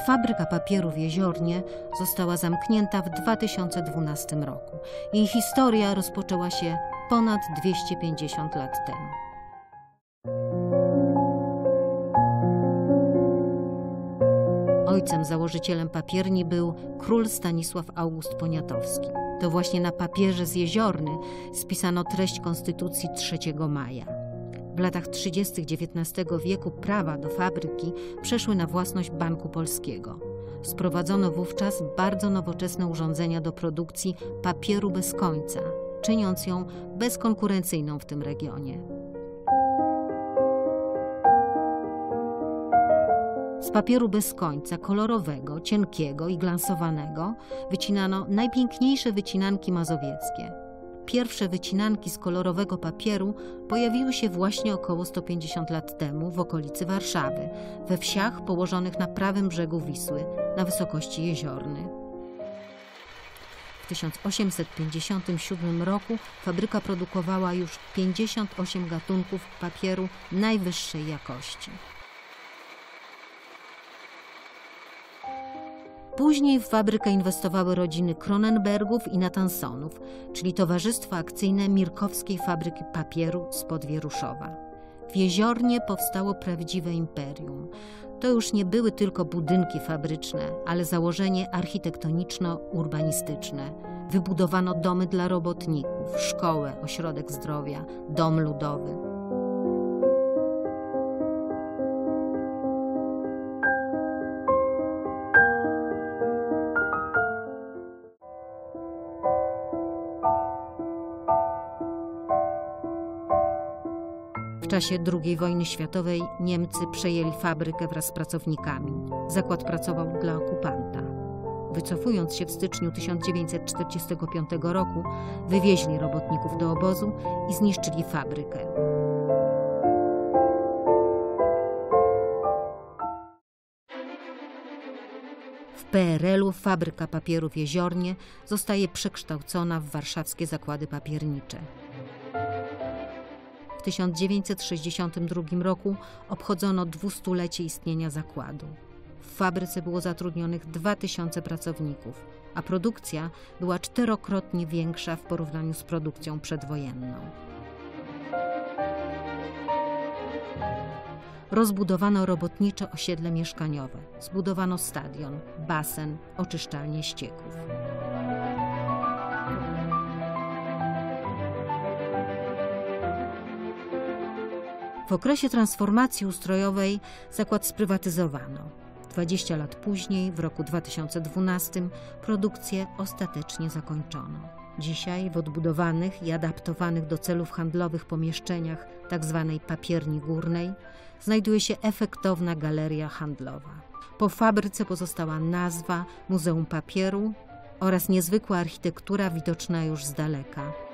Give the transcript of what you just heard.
Fabryka papieru w Jeziornie została zamknięta w 2012 roku. Jej historia rozpoczęła się ponad 250 lat temu. Ojcem założycielem papierni był król Stanisław August Poniatowski. To właśnie na papierze z Jeziorny spisano treść Konstytucji 3 maja. W latach 30. XIX wieku prawa do fabryki przeszły na własność Banku Polskiego. Sprowadzono wówczas bardzo nowoczesne urządzenia do produkcji papieru bez końca, czyniąc ją bezkonkurencyjną w tym regionie. Z papieru bez końca, kolorowego, cienkiego i glansowanego wycinano najpiękniejsze wycinanki mazowieckie. Pierwsze wycinanki z kolorowego papieru pojawiły się właśnie około 150 lat temu w okolicy Warszawy, we wsiach położonych na prawym brzegu Wisły, na wysokości Jeziorny. W 1857 roku fabryka produkowała już 58 gatunków papieru najwyższej jakości. Później w fabrykę inwestowały rodziny Cronenbergów i Nathansonów, czyli Towarzystwo Akcyjne Mirkowskiej Fabryki Papieru spod Wieruszowa. W Jeziornie powstało prawdziwe imperium. To już nie były tylko budynki fabryczne, ale założenie architektoniczno-urbanistyczne. Wybudowano domy dla robotników, szkołę, ośrodek zdrowia, dom ludowy. W czasie II wojny światowej Niemcy przejęli fabrykę wraz z pracownikami. Zakład pracował dla okupanta. Wycofując się w styczniu 1945 roku, wywieźli robotników do obozu i zniszczyli fabrykę. W PRL-u fabryka papieru w Jeziornie zostaje przekształcona w warszawskie zakłady papiernicze. W 1962 roku obchodzono 200-lecie istnienia zakładu. W fabryce było zatrudnionych 2000 pracowników, a produkcja była 4-krotnie większa w porównaniu z produkcją przedwojenną. Rozbudowano robotnicze osiedle mieszkaniowe, zbudowano stadion, basen, oczyszczalnię ścieków. W okresie transformacji ustrojowej zakład sprywatyzowano. 20 lat później, w roku 2012, produkcję ostatecznie zakończono. Dzisiaj w odbudowanych i adaptowanych do celów handlowych pomieszczeniach tzw. papierni górnej znajduje się efektowna galeria handlowa. Po fabryce pozostała nazwa Muzeum Papieru oraz niezwykła architektura widoczna już z daleka.